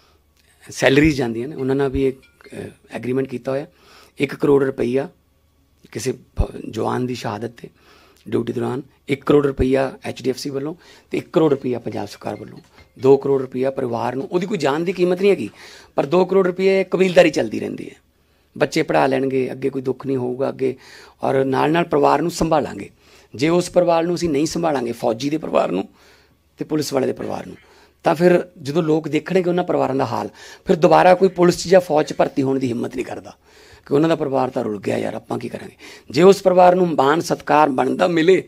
ਸੈਲਰੀ ਜਾਂਦੀਆਂ ਨੇ ਉਹਨਾਂ ਨਾਲ ਵੀ ਇੱਕ ਐਗਰੀਮੈਂਟ ਕੀਤਾ ਹੋਇਆ 1 ਕਰੋੜ ਰੁਪਈਆ ਕਿਸੇ ਜਵਾਨ ਦੀ ਸ਼ਹਾਦਤ ਤੇ ਡਿਊਟੀ ਦੌਰਾਨ 1 ਕਰੋੜ ਰੁਪਈਆ HDFC ਵੱਲੋਂ ਤੇ 1 ਕਰੋੜ ਰੁਪਈਆ ਪੰਜਾਬ ਸਰਕਾਰ ਵੱਲੋਂ 2 ਕਰੋੜ ਰੁਪਈਆ ਪਰਿਵਾਰ ਨੂੰ। ਉਹਦੀ ਕੋਈ ਜਾਨ ਦੀ ਕੀਮਤ ਨਹੀਂ ਹੈਗੀ ਪਰ 2 ਕਰੋੜ ਰੁਪਈਏ ਕਬੀਲਦਾਰੀ ਚੱਲਦੀ ਰਹਿੰਦੀ ਹੈ। ਬੱਚੇ ਪੜ੍ਹਾ ਲੈਣਗੇ, ਅੱਗੇ ਕੋਈ ਦੁੱਖ ਨਹੀਂ ਹੋਊਗਾ ਅੱਗੇ, ਔਰ ਨਾਲ ਨਾਲ ਪਰਿਵਾਰ ਨੂੰ ਸੰਭਾਲਾਂਗੇ। ਜੇ ਉਸ ਪਰਿਵਾਰ ਨੂੰ ਅਸੀਂ ਨਹੀਂ ਸੰਭਾਲਾਂਗੇ, ਫੌਜੀ ਦੇ ਪਰਿਵਾਰ ਨੂੰ ਤੇ ਪੁਲਿਸ ਵਾਲੇ ਦੇ ਪਰਿਵਾਰ ਨੂੰ, ਤਾਂ ਫਿਰ ਜਦੋਂ ਲੋਕ ਦੇਖਣਗੇ ਉਹਨਾਂ ਪਰਿਵਾਰਾਂ ਦਾ ਹਾਲ, ਫਿਰ ਦੁਬਾਰਾ ਕੋਈ ਪੁਲਿਸ 'ਚ ਜਾਂ ਫੌਜ 'ਚ ਭਰਤੀ ਹੋਣ ਦੀ ਹਿੰਮਤ ਨਹੀਂ ਕਰਦਾ ਕਿ ਉਹਨਾਂ ਦਾ ਪਰਿਵਾਰ ਤਾਂ ਰੁਲ ਗਿਆ ਯਾਰ, ਆਪਾਂ ਕੀ ਕਰਾਂਗੇ। ਜੇ ਉਸ ਪਰਿਵਾਰ ਨੂੰ ਮਾਣ ਸਤਿਕਾਰ ਬਣਦਾ ਮਿਲੇ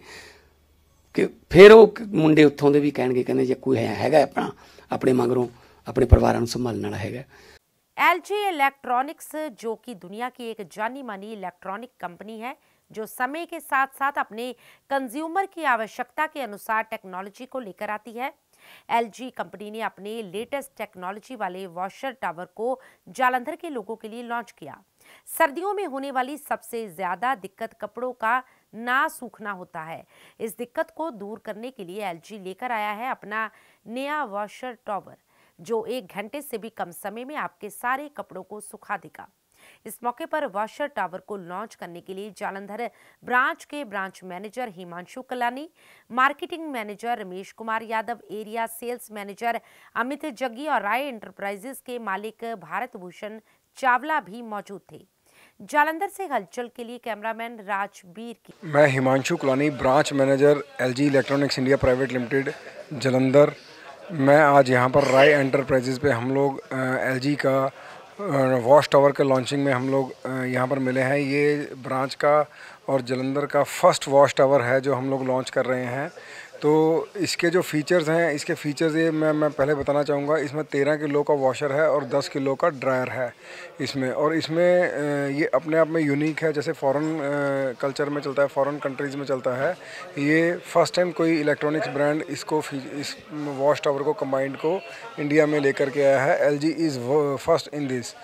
ਕਿ ਫਿਰ ਉਹ ਮੁੰਡੇ ਉੱਥੋਂ ਦੇ ਵੀ ਕਹਿੰਦੇ ਜੇ ਕੋਈ ਹੈਗਾ ਆਪਣਾ ਆਪਣੇ ਮਗਰੋਂ ਆਪਣੇ ਪਰਿਵਾਰਾਂ ਨੂੰ ਸੰਭਾਲਣ ਵਾਲਾ ਹੈਗਾ। LG इलेक्ट्रॉनिक्स जो कि दुनिया की एक जानी मानी इलेक्ट्रॉनिक कंपनी है जो समय के साथ साथ अपने कंज्यूमर की आवश्यकता के अनुसार टेक्नोलॉजी को लेकर आती है। LG कंपनी ने अपने लेटेस्ट टेक्नोलॉजी वाले वॉशर टावर को जालंधर के लोगों के लिए लॉन्च किया। सर्दियों में होने वाली सबसे ज्यादा दिक्कत कपड़ों का ना सूखना होता है। इस दिक्कत को दूर करने के लिए LG लेकर आया है अपना नया वॉशर टावर जो 1 घंटे से भी कम समय में आपके सारे कपड़ों को सुखा देगा। इस मौके पर वॉशर टावर को लॉन्च करने के लिए जालंधर ब्रांच के branch manager Himanshu Kalani, marketing manager Ramesh Kumar Yadav, area sales manager Amit Jaggi और राय एंटरप्राइजेस के मालिक भारत भूषण चावला भी मौजूद थे। जालंधर से हलचल के लिए कैमरामैन राजबीर की। मैं Himanshu Kalani, branch manager LG electronics India private limited Jalandhar. मैं आज यहाँ पर राय एंटरप्राइजेज़ पे हम लोग LG का वॉश टावर के लॉन्चिंग में हम लोग यहाँ पर मिले हैं। ये ब्रांच का और जालंधर का फर्स्ट वॉश टावर है जो हम लोग लॉन्च कर रहे हैं। तो इसके जो फीचर्स हैं, इसके फीचर्स ये मैं पहले बताना चाहूँगा। इसमें 13 किलो का वॉशर है और 10 किलो का ड्रायर है इसमें, और इसमें ये अपने आप में यूनिक है। जैसे फॉरेन कल्चर में चलता है, फॉरेन कंट्रीज़ में चलता है, ये फर्स्ट टाइम कोई इलेक्ट्रॉनिक्स ब्रांड इस वॉश टावर को कंबाइंड को इंडिया में लेकर के आया है। LG is first in this.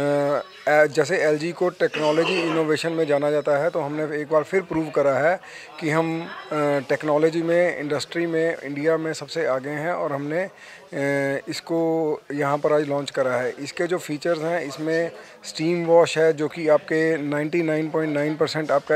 जैसे LG को टेक्नोलॉजी इनोवेशन में जाना जाता है, तो हमने एक बार फिर प्रूव करा है कि हम टेक्नोलॉजी में, इंडस्ट्री में इंडिया में सबसे आगे हैं, और हमने इसको यहाँ पर आज लॉन्च करा है। इसके जो फीचर्स हैं, इसमें स्टीम वॉश है जो कि आपके 99.9% आपका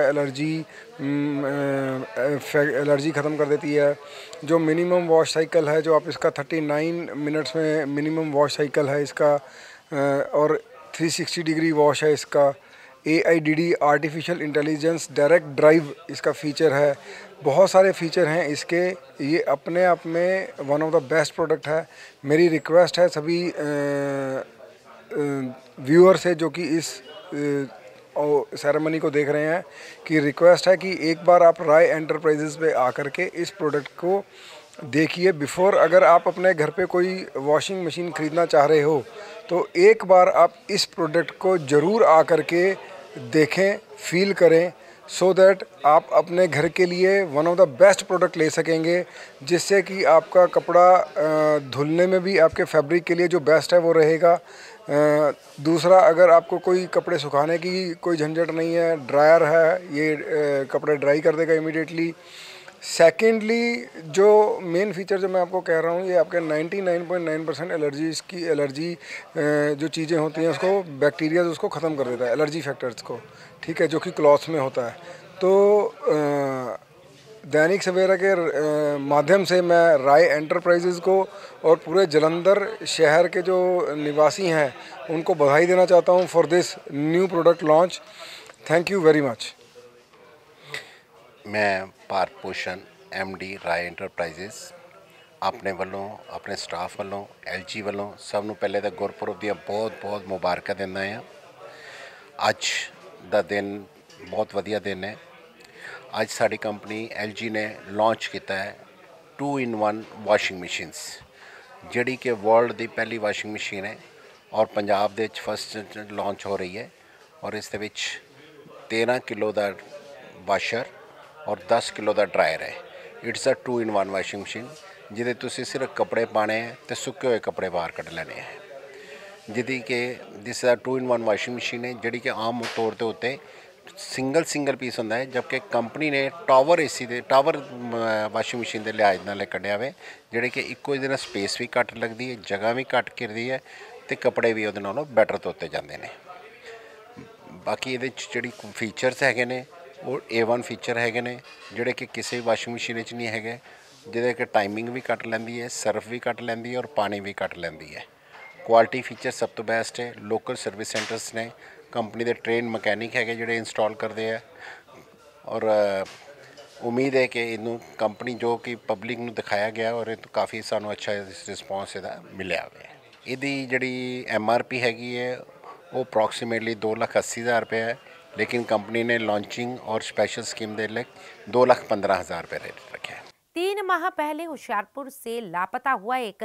एलर्जी ख़त्म कर देती है। जो मिनिमम वॉश साइकिल है, जो आप इसका 39 मिनट्स में मिनिमम वॉश साइकिल है इसका, और 360 डिग्री वॉश है इसका। AIDD artificial intelligence direct drive इसका फ़ीचर है। बहुत सारे फ़ीचर हैं इसके, ये अपने आप में one of the best product है। मेरी रिक्वेस्ट है सभी व्यूअर से जो कि इस सेरेमनी को देख रहे हैं कि रिक्वेस्ट है कि एक बार आप राय एंटरप्राइजेज़ पे आकर के इस प्रोडक्ट को देखिए बिफोर। अगर आप अपने घर पे कोई वॉशिंग मशीन ख़रीदना चाह रहे हो तो एक बार आप इस प्रोडक्ट को ज़रूर आकर के देखें, फील करें, सो दैट आप अपने घर के लिए one of the best product ले सकेंगे, जिससे कि आपका कपड़ा धुलने में भी आपके फैब्रिक के लिए जो बेस्ट है वो रहेगा। दूसरा, अगर आपको कोई कपड़े सुखाने की कोई झंझट नहीं है, ड्रायर है, ये कपड़े ड्राई कर देगा इमीडिएटली। सेकेंडली, जो मेन फीचर जो मैं आपको कह रहा हूँ, ये आपके 99.9% एलर्जी जो चीज़ें होती हैं उसको, बैक्टीरिया उसको ख़त्म कर देता है, एलर्जी फैक्टर्स को, ठीक है, जो कि क्लॉथ्स में होता है। तो दैनिक सवेरा के माध्यम से मैं राय एंटरप्राइजेज़ को और पूरे जलंधर शहर के जो निवासी हैं उनको बधाई देना चाहता हूँ for this new product launch. Thank you very much. मैं ਭਾਰਤ ਭੂਸ਼ਣ MD ਰਾਏ ਐਂਟਰਪ੍ਰਾਈਜ਼ਸ ਆਪਣੇ ਵੱਲੋਂ, ਆਪਣੇ ਸਟਾਫ ਵੱਲੋਂ, LG ਵੱਲੋਂ ਸਭ ਨੂੰ ਪਹਿਲੇ ਤਾਂ ਗੁਰਪੁਰਬ ਦੀਆਂ ਬਹੁਤ ਮੁਬਾਰਕਾਂ ਦਿੰਦਾ ਹਾਂ। ਅੱਜ ਦਾ ਦਿਨ ਬਹੁਤ ਵਧੀਆ ਦਿਨ ਹੈ। ਅੱਜ ਸਾਡੀ ਕੰਪਨੀ LG ਨੇ ਲਾਂਚ ਕੀਤਾ ਹੈ 2-in-1 ਵਾਸ਼ਿੰਗ ਮਸ਼ੀਨਸ, ਜਿਹੜੀ ਕਿ ਵਰਲਡ ਦੀ ਪਹਿਲੀ ਵਾਸ਼ਿੰਗ ਮਸ਼ੀਨ ਹੈ ਔਰ ਪੰਜਾਬ ਦੇ ਵਿੱਚ ਫਸਟ ਲਾਂਚ ਹੋ ਰਹੀ ਹੈ। ਔਰ ਇਸ ਦੇ ਵਿੱਚ 13 ਕਿਲੋ ਦਾ ਵਾਸ਼ਰ और 10 किलो का ड्रायर है। It's a 2-in-1 washing machine, जिदे तुसी सिर्फ कपड़े पाने हैं तो सुके हुए कपड़े बाहर कढ़ लेने हैं। जिदी के दिस 2-in-1 वाशिंग मशीन है, जिहड़ी कि आम तौर के उत्ते सिंगल पीस होंदा है, जबकि कंपनी ने टावर वाशिंग मशीन के लिहाज नाल कढ़िया वे, जिहड़े कि इक्को जिहदे नाल स्पेस भी घट लगती है, जगह भी घट घिरदी है तो कपड़े भी उहदे नालों बैटर धोते जाते हैं। बाकी इहदे जिहड़ी फीचर्स हैगे ने और A1 फीचर हैगे ने, जिहड़े कि किसी वाशिंग मशीन च नहीं है, जिहदे कि टाइमिंग भी घट लैंदी है, सर्फ भी घट लैंदी है और पानी भी घट लैंदी है। क्वालिटी फीचर सब तो बेस्ट है। लोकल सर्विस सेंटर्स ने, कंपनी के ट्रेन मकैनिक है जिहड़े इंस्टॉल करते हैं और उम्मीद है कि इनू कंपनी जो कि पब्लिक नू दिखाया गया और काफ़ी सानू अच्छा रिस्पॉन्स इहदा मिलिया है। इहदी जिहड़ी MRP हैगी है वो अप्रॉक्सीमेटली 2,80,000 रुपये है, लेकिन कंपनी ने लॉन्चिंग और स्पेशल स्कीम दे लिए 2,15,000 रुपये रेट रखे हैं। 3 माह पहले होशियारपुर से लापता हुआ एक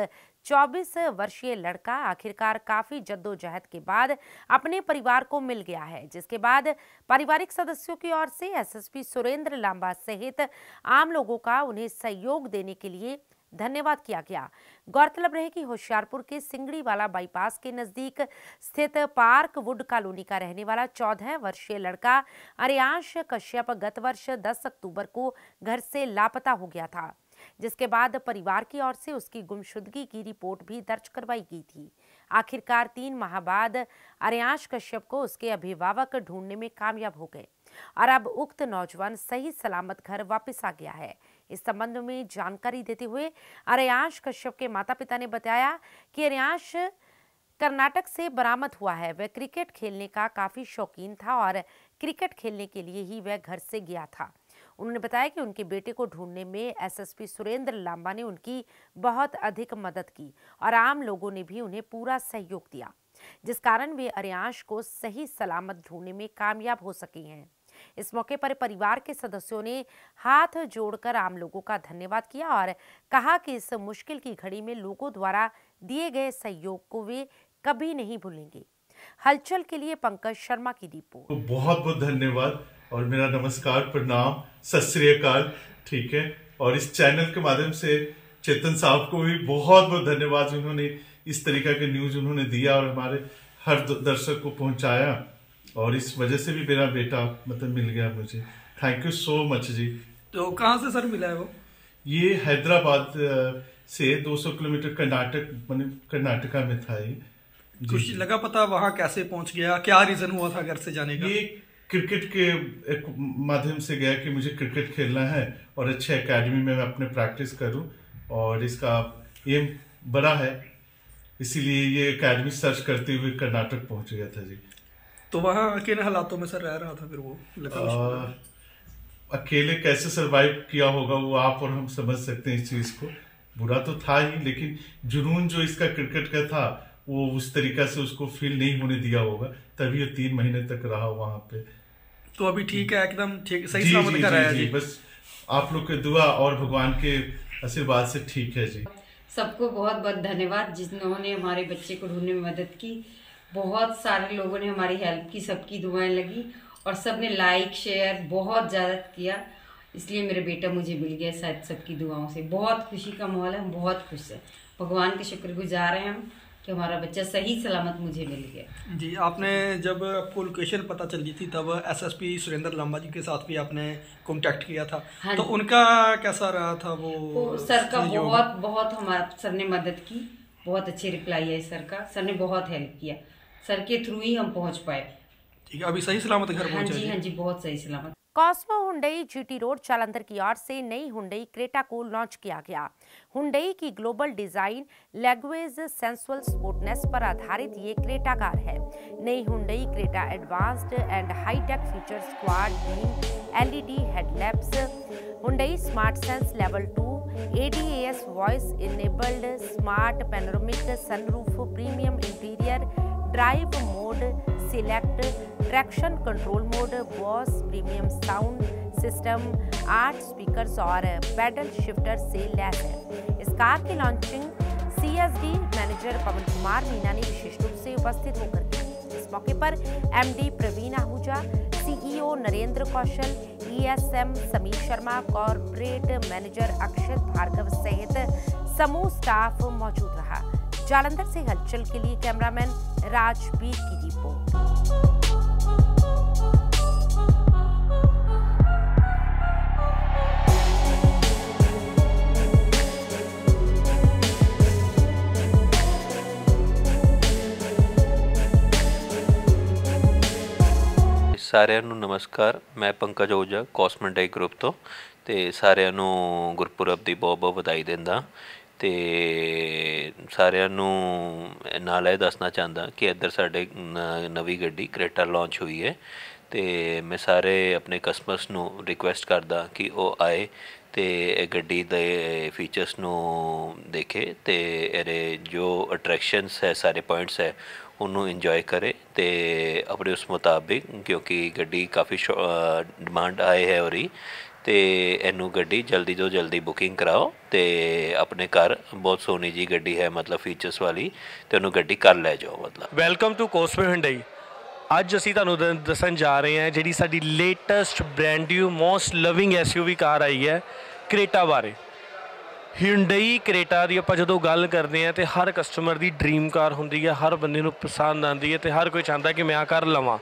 24 वर्षीय लड़का आखिरकार काफी जद्दोजहद के बाद अपने परिवार को मिल गया है, जिसके बाद पारिवारिक सदस्यों की ओर से SSP सुरेंद्र लांबा सहित आम लोगों का उन्हें सहयोग देने के लिए धन्यवाद किया गया। गौरतलब रहे कि होशियारपुर के सिंगड़ीवाला बाईपास के नजदीक स्थित पार्क वुड कॉलोनी का रहने वाला 14 वर्षीय लड़का आर्यांश कश्यप गत वर्ष 10 अक्टूबर को घर से लापता हो गया था, जिसके बाद परिवार की ओर से उसकी गुमशुदगी की रिपोर्ट भी दर्ज करवाई गई थी। आखिरकार 3 माह बाद आर्यांश कश्यप को उसके अभिभावक ढूंढने में कामयाब हो गए और अब उक्त नौजवान सही सलामत घर वापस आ गया है। इस संबंध में जानकारी देते हुए आर्यांश कश्यप के माता पिता ने बताया कि आर्यांश कर्नाटक से बरामद हुआ है। वह क्रिकेट खेलने का काफी शौकीन था और क्रिकेट खेलने के लिए ही वह घर से गया था। उन्होंने बताया कि उनके बेटे को ढूंढने में SSP सुरेंद्र लांबा ने उनकी बहुत अधिक मदद की और आम लोगों ने भी उन्हें पूरा सहयोग दिया, जिस कारण वे आर्यांश को सही सलामत ढूंढने में कामयाब हो सके हैं। इस मौके पर परिवार के सदस्यों ने हाथ जोड़कर आम लोगों का धन्यवाद किया और कहा कि इस मुश्किल की घड़ी में लोगों द्वारा दिए गए सहयोग को वे कभी नहीं भूलेंगे। हलचल के लिए पंकज शर्मा की रिपोर्ट। बहुत बहुत धन्यवाद और मेरा नमस्कार, प्रणाम, सत श्री अकाल, ठीक है। और इस चैनल के माध्यम से चेतन साहब को भी बहुत बहुत धन्यवाद, उन्होंने इस तरीका के न्यूज उन्होंने दिया और हमारे हर दर्शक को पहुंचाया और इस वजह से भी मेरा बेटा मतलब मिल गया मुझे। Thank you so much ji. तो कहाँ से सर मिला है वो? ये हैदराबाद से 200 किलोमीटर कर्नाटका में था ये। कुछ लगा पता वहाँ कैसे पहुँच गया, क्या रीजन हुआ था घर से जाने का? ये क्रिकेट के एक माध्यम से गया कि मुझे क्रिकेट खेलना है और अच्छे एकेडमी में मैं अपने प्रैक्टिस करूं और इसका एम बड़ा है, इसीलिए ये एकेडमी सर्च करते हुए कर्नाटक पहुंच गया था जी। तो वहाँ अकेले हालातों में सर रह रहा था फिर वो? अकेले कैसे सरवाइव किया होगा वो आप और हम समझ सकते हैं इस चीज़ को। बुरा तो था ही, लेकिन जुनून जो इसका क्रिकेट का था वो उस तरीका से उसको फील नहीं होने दिया होगा, तभी वो 3 महीने तक रहा वहाँ पे। तो अभी ठीक है, एकदम ठीक, सही जी सलामत जी घर आया जी, जी। बस आप लोग के दुआ और भगवान के आशीर्वाद से ठीक है जी। सबको बहुत बहुत धन्यवाद जिन्होंने हमारे बच्चे को ढूंढने में मदद की। बहुत सारे लोगों ने हमारी हेल्प की, सबकी दुआएं लगी और सबने लाइक शेयर बहुत ज़्यादा किया, इसलिए मेरा बेटा मुझे मिल गया शायद सबकी दुआओं से। बहुत खुशी का माहौल है, हम बहुत खुश हैं, भगवान के शुक्रगुजार हैं हम कि हमारा बच्चा सही सलामत मुझे मिल गया। जी, आपने जब आपको लोकेशन पता चली थी तब एसएसपी सुरेंद्र लांबा जी के साथ भी आपने कांटेक्ट किया था। हाँ, तो उनका कैसा रहा था वो सर का बहुत हमारा सर ने मदद की, बहुत अच्छी रिप्लाई है सर का, सर ने बहुत हेल्प किया, सर के थ्रू ही हम पहुंच पाए। ठीक है, अभी सही सलामत घर पहुंचे? हाँ जी, बहुत सही सलामत। Cosmo Hyundai GT road Jalandhar की ओर से नई हुंडई क्रेटा को लॉन्च किया गया। हुंडई की global design, language, sensual sportiness पर आधारित ये क्रेटा कार है। नई Hyundai Creta advanced and high tech features, quad beam LED headlamps, Hyundai smart sense level 2, ADAS voice enabled, smart panoramic sunroof, premium interior, drive mode select, traction control mode, Bose premium sound system, 8 speakers और paddle shifter से लैस है। इस car की launching CSD manager Pawan Kumar Meena ने विशेष रूप से उपस्थित होकर की। इस मौके पर MD Praveen Ahuja, CEO Narendra Kaushal, ESM Sameer Sharma, corporate manager Akshat Bhargava सहित समूह स्टाफ मौजूद रहा। जालंधर से हलचल के लिए कैमरामैन राजबीर की रिपोर्ट। ਸਾਰਿਆਂ ਨੂੰ ਨਮਸਕਾਰ। ਮੈਂ ਪੰਕਜ ਓਜਾ ਕੌਸਮੈਟਿਕ ਗਰੁੱਪ ਤੋਂ, ਤੇ ਸਾਰਿਆਂ ਨੂੰ ਗੁਰਪੁਰਬ ਦੀ ਬਹੁਤ ਬਹੁਤ ਵਧਾਈ ਦਿੰਦਾ। ਤੇ ਸਾਰਿਆਂ ਨੂੰ ਨਾਲ ਇਹ ਦੱਸਣਾ ਚਾਹੁੰਦਾ ਕਿ ਇੱਧਰ ਸਾਡੇ ਨਵੀਂ ਗੱਡੀ ਕ੍ਰੇਟਾ ਲਾਂਚ ਹੋਈ ਹੈ, ਤੇ ਮੈਂ ਸਾਰੇ ਆਪਣੇ ਕਸਟਮਰਸ ਨੂੰ ਰਿਕੁਐਸਟ ਕਰਦਾ ਕਿ ਉਹ ਆਏ ਤੇ ਇਹ ਗੱਡੀ ਦੇ ਫੀਚਰਸ ਨੂੰ ਦੇਖੇ, ਤੇ ਇਹਦੇ ਜੋ ਅਟਰੈਕਸ਼ਨਸ ਹੈ, ਸਾਰੇ ਪੁਆਇੰਟਸ ਹੈ, ਉਹਨੂੰ ਇੰਜੋਏ ਕਰੇ ਤੇ ਆਪਣੇ ਉਸ ਮੁਤਾਬਿਕ, ਕਿਉਂਕਿ ਗੱਡੀ ਕਾਫੀ ਡਿਮਾਂਡ ਆਏ ਹੈ ਉਹਦੀ, ਤੇ ਇਹਨੂੰ ਗੱਡੀ ਜਲਦੀ ਤੋਂ ਜਲਦੀ ਬੁਕਿੰਗ ਕਰਾਓ ਤੇ ਆਪਣੇ ਘਰ ਬਹੁਤ ਸੋਹਣੀ ਜੀ ਗੱਡੀ ਹੈ, ਮਤਲਬ ਫੀਚਰਸ ਵਾਲੀ, ਤੇ ਉਹਨੂੰ ਗੱਡੀ ਕਰ ਲੈ ਜਾਓ। ਮਤਲਬ ਵੈਲਕਮ ਟੂ ਕੋਸਮੋ ਹੁੰਡਈ। ਅੱਜ ਅਸੀਂ ਤੁਹਾਨੂੰ ਦੱਸਣ ਜਾ ਰਹੇ ਹਾਂ ਜਿਹੜੀ ਸਾਡੀ latest brand new most loving SUV car ਆਈ ਹੈ ਕ੍ਰੇਟਾ ਬਾਰੇ। ਹਿੰਡਈ ਕ੍ਰੇਟਾ ਦੀ ਆਪਾਂ ਜਦੋਂ ਗੱਲ ਕਰਦੇ ਹਾਂ ਤੇ ਹਰ ਕਸਟਮਰ ਦੀ ਡ੍ਰੀਮ ਕਾਰ ਹੁੰਦੀ ਹੈ, ਹਰ ਬੰਦੇ ਨੂੰ ਪਸੰਦ ਆਉਂਦੀ ਹੈ ਤੇ ਹਰ ਕੋਈ ਚਾਹੁੰਦਾ ਕਿ ਮੈਂ ਆ ਕਾਰ ਲਵਾਂ।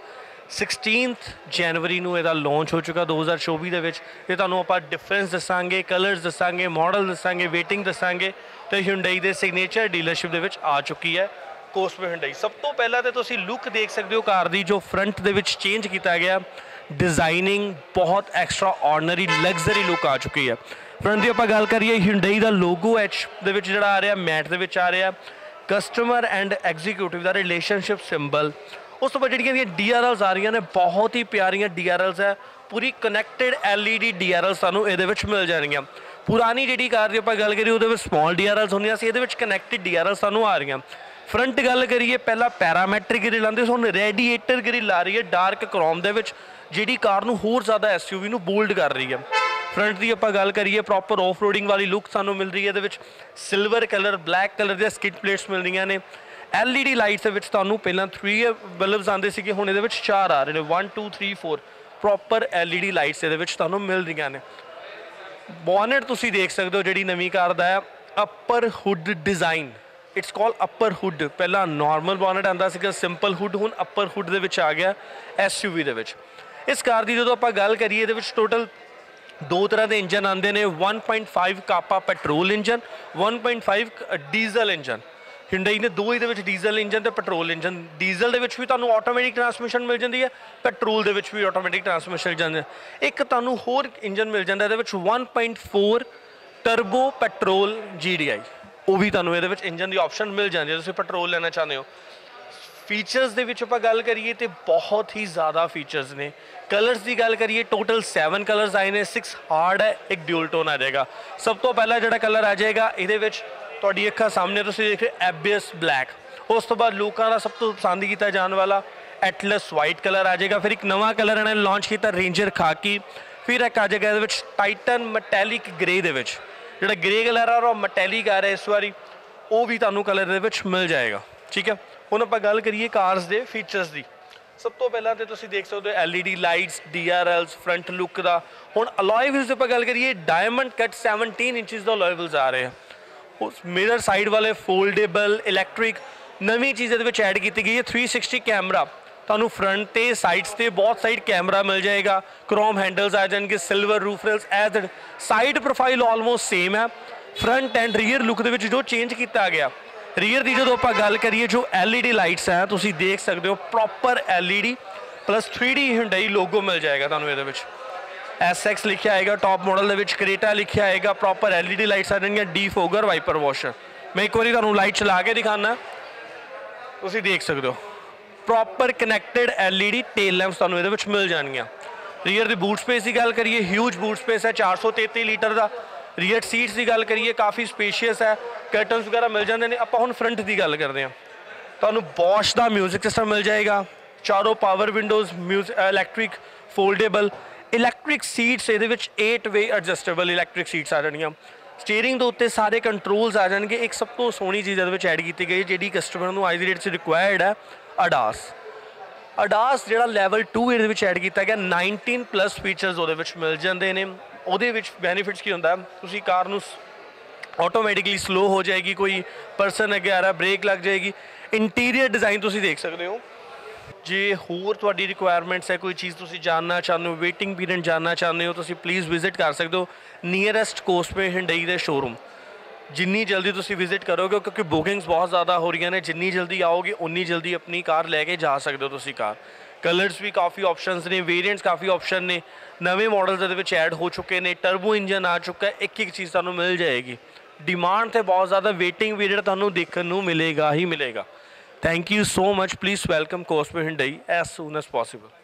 16 ਜਨਵਰੀ ਨੂੰ ਇਹਦਾ ਲਾਂਚ ਹੋ ਚੁੱਕਾ 2024 ਦੇ ਵਿੱਚ, ਤੇ ਤੁਹਾਨੂੰ ਆਪਾਂ ਡਿਫਰੈਂਸ ਦੱਸਾਂਗੇ, ਕਲਰਸ ਦੱਸਾਂਗੇ, ਮਾਡਲ ਦੱਸਾਂਗੇ, ਵੇਟਿੰਗ ਦੱਸਾਂਗੇ, ਤੇ ਹਿੰਡਈ ਦੇ ਸਿਗਨੇਚਰ ਡੀਲਰਸ਼ਿਪ ਦੇ ਵਿੱਚ ਆ ਚੁੱਕੀ ਹੈ ਕੋਸਮੋ ਹਿੰਡਈ। ਸਭ ਤੋਂ ਪਹਿਲਾਂ ਤਾਂ ਤੁਸੀਂ ਲੁੱਕ ਦੇਖ ਸਕਦੇ ਹੋ ਕਾਰ ਦੀ, ਜੋ ਫਰੰਟ ਦੇ ਵਿੱਚ ਚੇਂਜ ਕੀਤਾ ਗਿਆ ਡਿਜ਼ਾਈਨਿੰਗ, ਬਹੁਤ ਐਕਸਟਰਾ ਆਰਡੀਨਰੀ ਲਗਜ਼ਰੀ ਲੁੱਕ ਆ ਚੁੱਕੀ ਹੈ। ਫਰੰਟ ਦੀ ਆਪਾਂ ਗੱਲ ਕਰੀਏ, ਹਿੰਡਈ ਦਾ ਲੋਗੋ H ਦੇ ਵਿੱਚ ਜਿਹੜਾ ਆ ਰਿਹਾ, ਮੈਟ ਦੇ ਵਿੱਚ ਆ ਰਿਹਾ, ਕਸਟਮਰ ਐਂਡ ਐਗਜ਼ੀਕਿਊਟਿਵ ਦਾ ਰਿਲੇਸ਼ਨਸ਼ਿਪ ਸਿੰਬਲ। ਉਸ ਤੋਂ ਬਾਅਦ ਜਿਹੜੀਆਂ ਦੀਆਂ DRLs ਆ ਰਹੀਆਂ ਨੇ, ਬਹੁਤ ਹੀ ਪਿਆਰੀਆਂ DRLs ਹੈ, ਪੂਰੀ ਕਨੈਕਟਡ LED DRLs ਸਾਨੂੰ ਇਹਦੇ ਵਿੱਚ ਮਿਲ ਜਾਣਗੀਆਂ। ਪੁਰਾਣੀ ਜਿਹੜੀ ਕਾਰ ਦੀ ਆਪਾਂ ਗੱਲ ਕਰੀਏ ਉਹਦੇ ਵਿੱਚ ਸਮਾਲ DRLs ਹੁੰਦੀਆਂ ਸੀ, ਇਹਦੇ ਵਿੱਚ ਕਨੈਕਟਡ DRLs ਸਾਨੂੰ ਆ ਰਹੀਆਂ। ਫਰੰਟ ਗੱਲ ਕਰੀਏ, ਪਹਿਲਾਂ ਪੈਰਾਮੈਟ੍ਰਿਕ ਗ੍ਰਿਲ ਆਉਂਦੇ ਸੀ, ਹੁਣ ਰੇਡੀਏਟਰ ਗ੍ਰਿਲ ਆ ਰਹੀ ਹੈ ਡਾਰਕ ਕ੍ਰੋਮ ਦੇ ਵਿੱਚ, ਜਿਹੜੀ ਕਾਰ ਨੂੰ ਹੋਰ ਜ਼ਿਆਦਾ SUV ਨੂੰ ਬੋਲਡ ਕਰ ਰਹੀ ਹੈ। ਫਰੰਟ ਦੀ ਆਪਾਂ ਗੱਲ ਕਰੀਏ, ਪ੍ਰੋਪਰ ਆਫ ਰੋਡਿੰਗ ਵਾਲੀ ਲੁੱਕ ਸਾਨੂੰ ਮਿਲ ਰਹੀ ਹੈ। ਇਹਦੇ ਵਿੱਚ ਸਿਲਵਰ ਕਲਰ, ਬਲੈਕ ਕਲਰ ਦੀਆਂ ਸਕਿਡ ਪਲੇਟਸ ਮਿਲ ਰਹੀਆਂ ਨੇ। LED ਲਾਈਟਸ ਦੇ ਵਿੱਚ ਤੁਹਾਨੂੰ ਪਹਿਲਾਂ 3 ਬਲਬਸ ਆਉਂਦੇ ਸੀਗੇ, ਹੁਣ ਇਹਦੇ ਵਿੱਚ 4 ਆ ਰਹੇ ਨੇ, 1 2 3 4 ਪ੍ਰੋਪਰ LED ਲਾਈਟਸ ਇਹਦੇ ਵਿੱਚ ਤੁਹਾਨੂੰ ਮਿਲ ਰਹੀਆਂ ਨੇ। ਬੋਨਟ ਤੁਸੀਂ ਦੇਖ ਸਕਦੇ ਹੋ ਜਿਹੜੀ ਨਵੀਂ ਕਾਰ ਦਾ ਹੈ, upper hood design, it's call upper hood. ਪਹਿਲਾਂ ਨਾਰਮਲ ਬੋਨਟ ਆਉਂਦਾ ਸੀਗਾ, ਸਿੰਪਲ ਹੁੱਡ, ਹੁਣ ਅਪਰ ਹੁੱਡ ਦੇ ਵਿੱਚ ਆ ਗਿਆ SUV ਦੇ ਵਿੱਚ। ਇਸ ਕਾਰ ਦੀ ਜਦੋਂ ਆਪਾਂ ਗੱਲ ਕਰੀਏ, ਇਹਦੇ ਵਿੱਚ ਟੋਟਲ 2 ਤਰ੍ਹਾਂ ਦੇ ਇੰਜਨ ਆਉਂਦੇ ਨੇ, 1.5 Kappa petrol engine, 1.5 diesel engine. Hyundai ਨੇ 2 ਇਹਦੇ ਵਿੱਚ ਡੀਜ਼ਲ ਇੰਜਨ ਤੇ ਪੈਟਰੋਲ ਇੰਜਨ। ਡੀਜ਼ਲ ਦੇ ਵਿੱਚ ਵੀ ਤੁਹਾਨੂੰ ਆਟੋਮੈਟਿਕ ਟਰਾਂਸਮਿਸ਼ਨ ਮਿਲ ਜਾਂਦੀ ਹੈ, ਪੈਟਰੋਲ ਦੇ ਵਿੱਚ ਵੀ ਆਟੋਮੈਟਿਕ ਟਰਾਂਸਮਿਸ਼ਨ ਮਿਲ ਜਾਂਦਾ। ਇੱਕ ਤੁਹਾਨੂੰ ਹੋਰ ਇੰਜਨ ਮਿਲ ਜਾਂਦਾ ਇਹਦੇ ਵਿੱਚ 1.4 ਟਰਬੋ ਪੈਟਰੋਲ GDI, ਉਹ ਵੀ ਤੁਹਾਨੂੰ ਇਹਦੇ ਵਿੱਚ ਇੰਜਨ ਦੀ ਆਪਸ਼ਨ ਮਿਲ ਜਾਂਦੀ ਹੈ ਤੁਸੀਂ ਪੈਟਰੋਲ ਲੈਣਾ ਚਾਹੁੰਦੇ ਹੋ। ਫੀਚਰਸ ਦੇ ਵਿੱਚ ਆਪਾਂ ਗੱਲ ਕਰੀਏ ਤੇ ਬਹੁਤ ਹੀ ਜ਼ਿਆਦਾ ਫੀਚਰਸ ਨੇ। ਕਲਰਸ ਦੀ ਗੱਲ ਕਰੀਏ, ਟੋਟਲ 7 ਕਲਰਸ ਆਏ ਨੇ, 6 ਹਾਰਡ ਹੈ, ਇੱਕ ਡਿਊਲ ਟੋਨ ਆ ਜਾਏਗਾ। ਸਭ ਤੋਂ ਪਹਿਲਾਂ ਜਿਹੜਾ ਕਲਰ ਆ ਜਾਏਗਾ ਇਹਦੇ ਵਿੱਚ ਤੁਹਾਡੀ ਅੱਖਾਂ ਸਾਹਮਣੇ ਤੁਸੀਂ ਦੇਖ ਰਹੇ ਐਬੀਅਸ ਬਲੈਕ, उस तो बाद लोगों का सब तो पसंद किया जाने वाला एटलस वाइट कलर आ जाएगा। फिर एक नवा कलर इन्होंने लॉन्च किया रेंजर खाकी। फिर एक आ जाएगा ये टाइटन मटैलिक ग्रे दे विच, जिहड़ा ग्रे कलर आ रहा मटैलिक आ रहा है इस बारी, वो भी तुहानूं कलर दे विच मिल जाएगा। ठीक है, हुण आपां गल करिए कार्स दे फीचर्स दी। सब तो पहला तो तुसीं देख सकते हो LED lights, DRLs, front look का। हुण अलॉय व्हील्स आपां गल करिए डायमंड कट 17 इंचिज का अलॉय व्हील्स आ रहे हैं। उस मिरर साइड वाले फोल्डेबल इलैक्ट्रिक नवी चीज़ ये ऐड की गई है। 360 कैमरा तुहानूं फ्रंट ते साइड्स ते बहुत साइड कैमरा मिल जाएगा। क्रोम हैंडल्स आ जाएंगे, silver roof rails edge side profile almost same है। फ्रंट एंड रीयर लुक दे विच जो चेंज किया गया, रीयर की जो आप गल करिए जो LED लाइट्स हैं तुसीं देख सकते हो proper LED plus 3D Hyundai logo मिल जाएगा तुहानूं इहदे विच। SX लिखा आएगा टॉप मॉडल दे विच, क्रेटा लिखा आएगा, प्रॉपर LED लाइट्स आ जाएंगे, डीफोगर वाइपर वॉशर। मैं एक बार तुहानूं लाइट चला के दिखाना, तुसीं देख सकते हो proper connected LED tail lamps तुहानूं इहदे विच मिल जाणगीਆਂ। रीयर दी बूट स्पेस की गल करिए ह्यूज बूट स्पेस है 433 लीटर का। रीयर सीट्स की गल करिए काफ़ी स्पेशियस है, कर्टन्स वगैरह मिल जाते हैं। आपां हुण फ्रंट की गल करते हैं, तुहानूं बॉश का म्यूजिक सिस्टम मिल जाएगा, चारों power windows, electric foldable electric seats, ये 8 वे एडजस्टेबल इलैक्ट्रिक सीट्स आ जाएंगे। स्टीयरिंग के उत्ते सारे कंट्रोल्स आ जाएंगे। एक सब तो सोहनी चीज़ ऐड की गई जी कस्टमर को अज की डेट रिक्वायर्ड है, अडास जो लैवल 2 ये ऐड किया गया। 19 प्लस फीचर्स वो मिल जाते हैं। वो बेनीफिट्स की होंगे, तुसी कार नूं ऑटोमैटिकली स्लो हो जाएगी, कोई परसन अगे आ रहा ब्रेक लग जाएगी। इंटीरियर डिज़ाइन तुसी देख सकते हो। जे होर तुहाडी रिक्वायरमेंट्स है, कोई चीज़ तुसी जानना चाहते हो, वेटिंग पीरियड जानना चाहते हो, तुसी प्लीज़ विजिट कर सकते हो नीयरेस्ट कोस्टवे हुंडई दे शोरूम। जिन्नी जल्दी तुसी विजिट करोगे, क्योंकि बुकिंग्स बहुत ज़्यादा हो रही हैं, जिन्नी जल्दी आओगे उन्नी जल्दी अपनी कार लैके जा सकते हो तुसी कार। कलर्स भी काफ़ी ऑप्शंस ने, वेरिएंट्स काफ़ी ऑप्शन ने, नवे मॉडल्स ऐड हो चुके हैं, टर्बो इंजन आ चुका है, एक चीज़ तुहानूं मिल जाएगी। डिमांड तो बहुत ज़्यादा, वेटिंग पीरियड तुहानूं देखने नूं मिलेगा ही मिलेगा। Thank you so much, please welcome Cosmo Hyundai as soon as possible.